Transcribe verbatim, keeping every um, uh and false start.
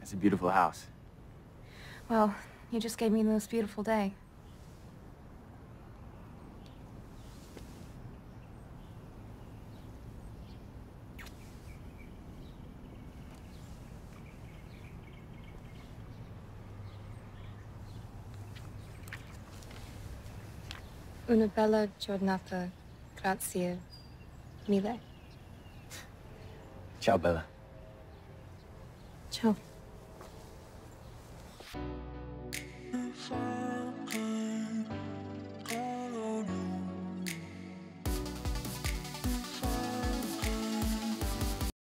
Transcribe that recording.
It's a beautiful house. Well, you just gave me the most beautiful day. Una bella giornata, grazie mille. Ciao, Bella. Ciao.